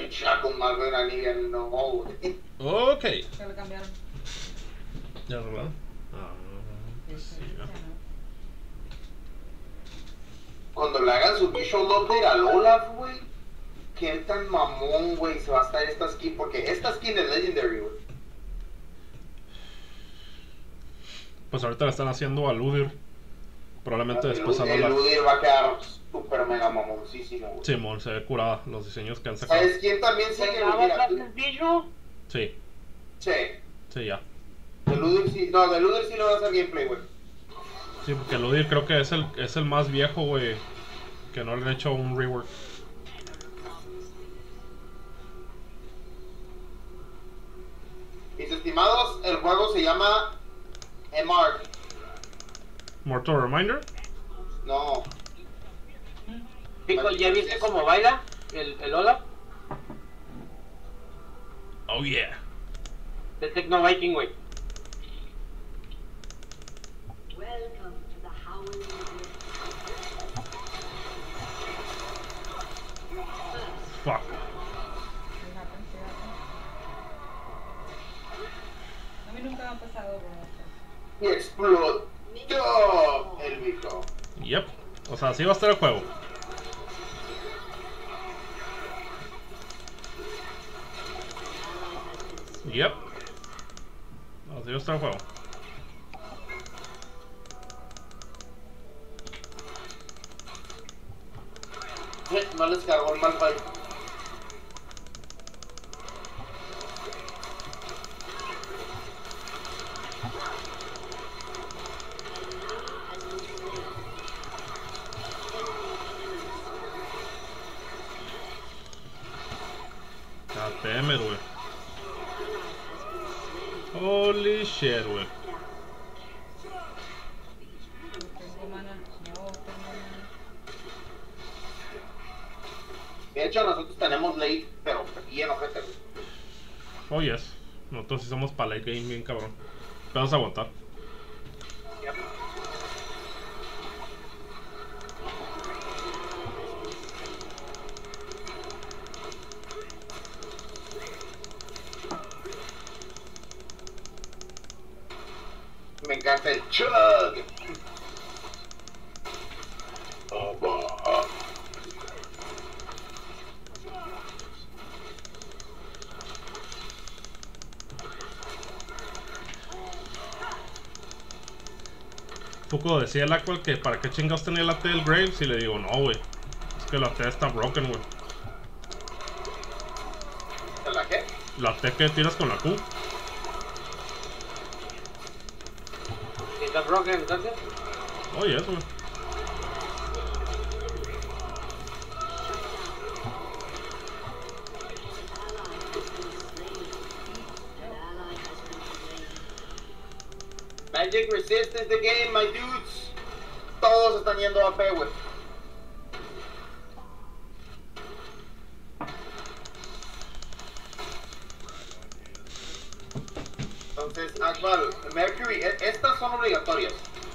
Chaco Malveranigan, no, güey. Ok. Se lo cambiaron. ¿Ya, verdad? Ah, sí, ya. Cuando le hagan su visual update al Olaf, güey, qué tan mamón, güey, se va a estar esta skin, porque esta skin es Legendary, güey. Pues ahorita le están haciendo al Udyr. Probablemente después al El Olaf. Udyr va a quedar super mega mamoncísimo, güey. Simón, se ve curada los diseños que han sacado. ¿Sabes quién también sigue, güey? Mira, Sí, sí. sí, ya. Del Udyr sí, no, del Udyr sí le va a hacer gameplay, güey. Sí, porque el Udyr creo que es el más viejo, güey. Que no le han hecho un rework. Mis estimados, el juego se llama MR. Mortal Reminder. No. Pico, ¿ya viste cómo baila el Olaf? Oh yeah. De Tecno Viking, güey. Welcome to the Howling Fuck. Sí, happen, sí, happen. A mí nunca me ha pasado con esto. Y explotó el bicho. Yep. O sea, así va a estar el juego. Yep. Así va a estar el juego. No les cargó el Malphite. Goddammit, güey. Holy shit, güey. Tengo mana. No, tengo mana. De hecho, nosotros tenemos late, pero bien ojete, güey. Oh yes. Nosotros sí somos para late game bien cabrón. Vamos a aguantar. Me encanta el chug. Poco decía el Aqual que para qué chingados tenía la T del Graves y le digo, no, güey. Es que la T está broken, güey. ¿La qué? La T que tiras con la Q. ¿Está broken entonces? Oh yes, güey. Magic Resist is the game, my dudes. Todos están yendo a P, güey. Entonces, Akmal, Mercury, estas son obligatorias.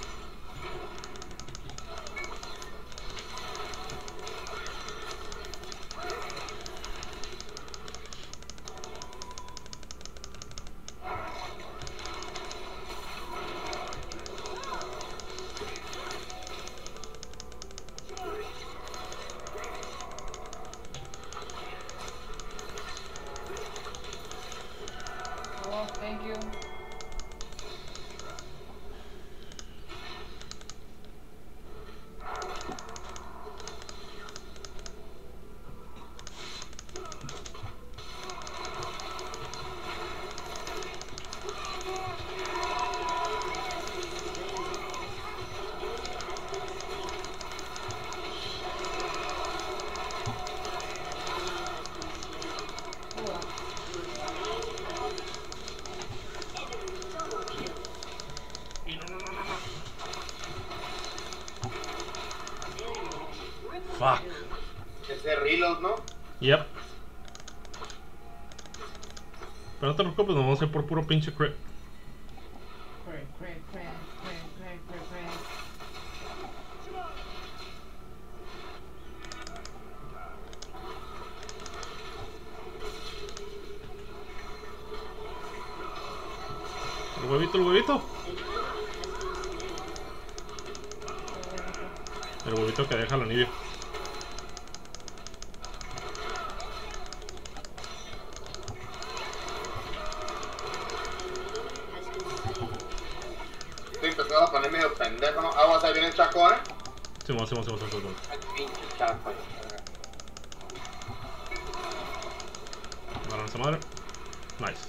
Oh, thank you. Fuck. Ese reload, ¿no? Yep. Pero no te preocupes, nos vamos a ir por puro pinche crit. Craig, Craig, Craig, Craig, Craig, Craig, Craig. El huevito, el huevito. El huevito que deja el anillo. Estoy empezando a poner medio pendejo, ¿no? Aguas, ahí viene el chaco, ¿eh? Simón. El pinche chaco. Agarran esa madre. Nice.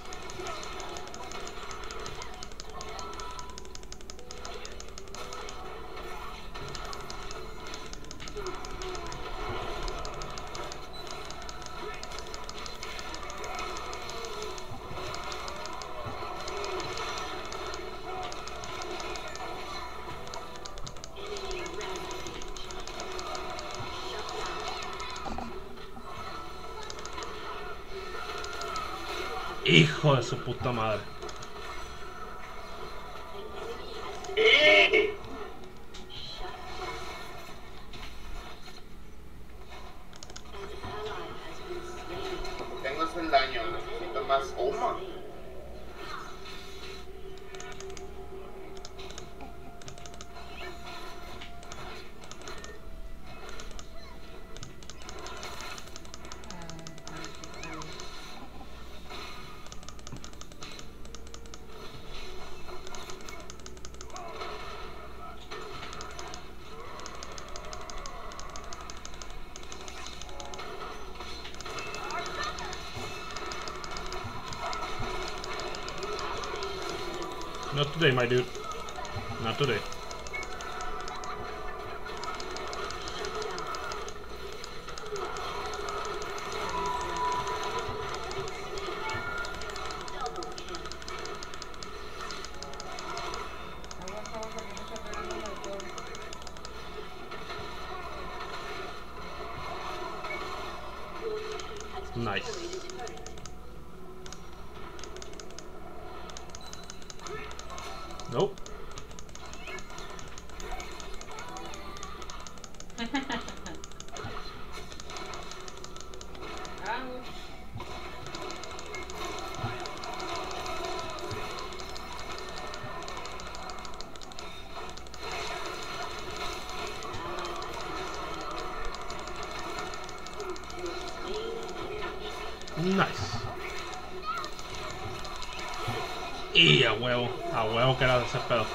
Hijo de su puta madre. Tengo ese daño, necesito más Oma. Not today, my dude. Not today. Nice. Nope. Nice. Y a huevo que era de ese pedo.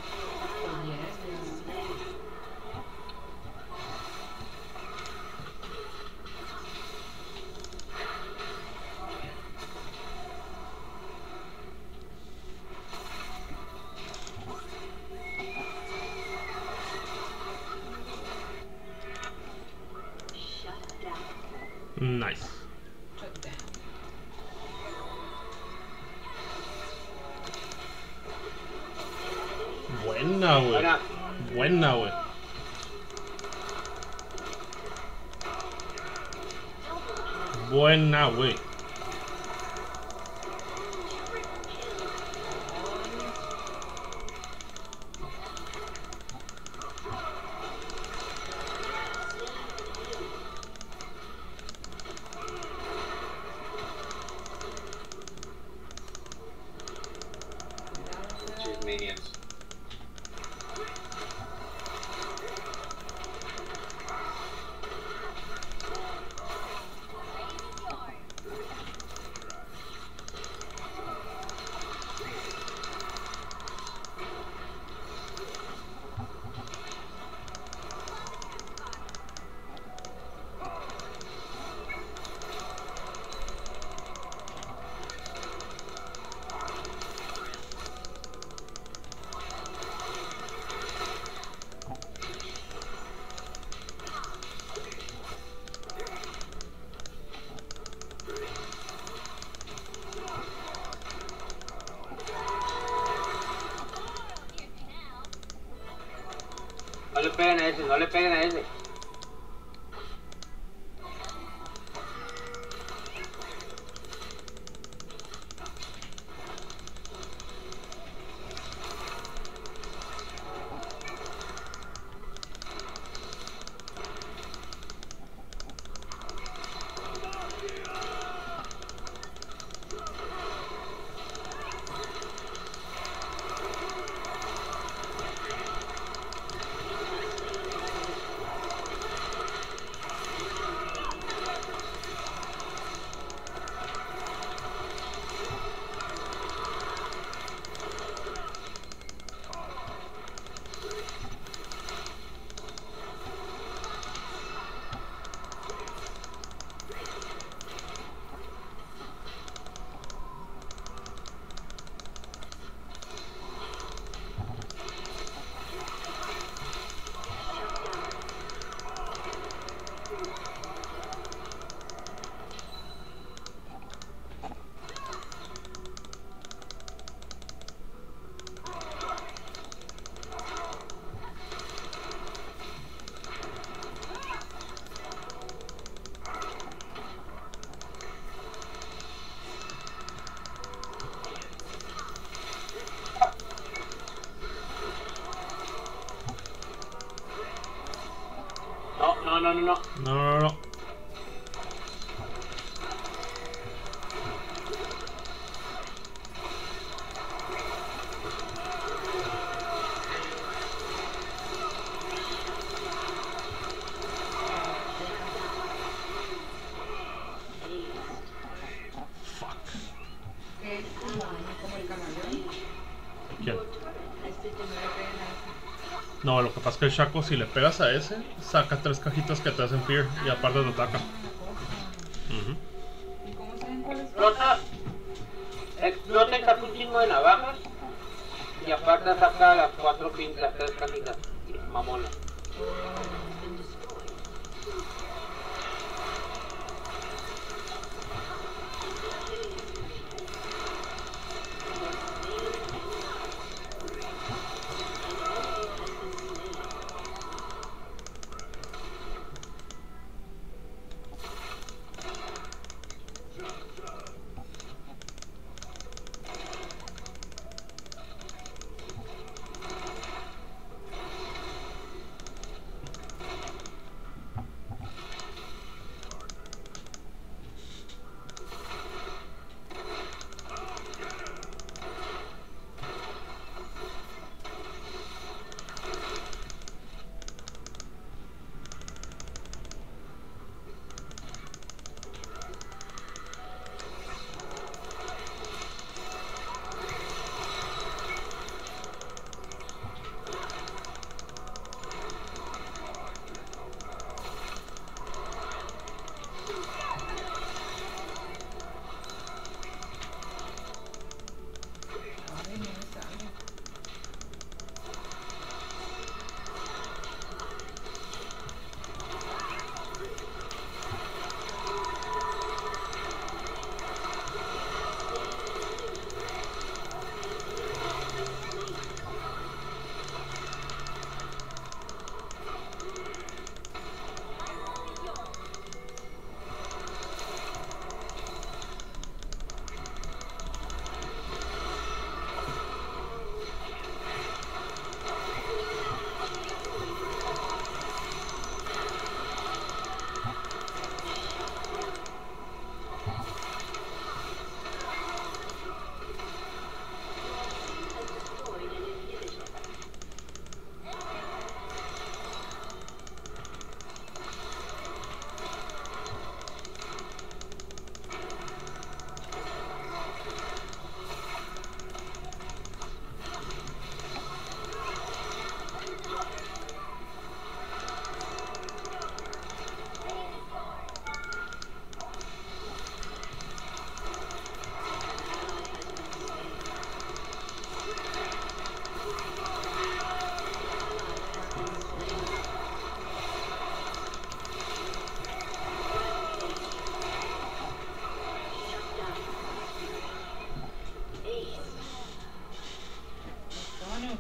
Nice. Shut down. Buena, güey. Buena. Buena, güey. Buena, güey. Sus minions. No le peguen a ese, no le peguen a ese. no. No. Fuck. Es como el camaleón. ¿Quién? No le peguen a ese. No, lo que pasa es que el Shaco, si le pegas a ese, saca 3 cajitas que te hacen fear y aparte te ataca. Ujú. ¿Y cómo saben cuál es? Explota y saca un chingo de navajas. Y aparte saca las 3 cajitas. Mamona. Ay, no me sale. Antonio.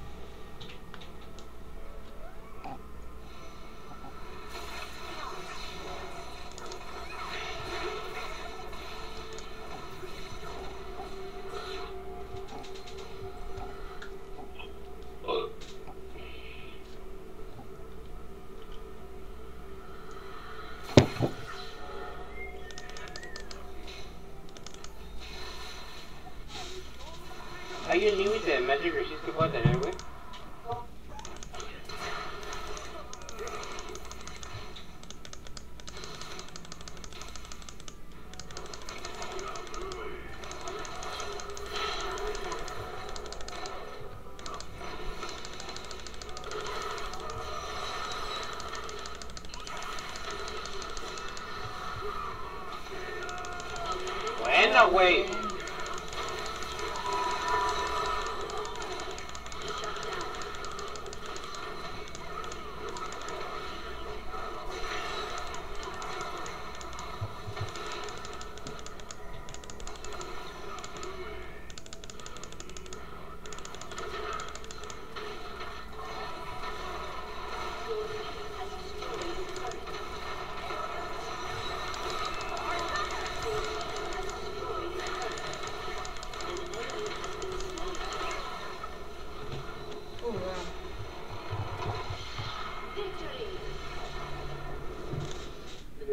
Hay un límite de Magic Resist que pueda tener, güey. Buena, güey.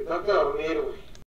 tengo que dormir, güey.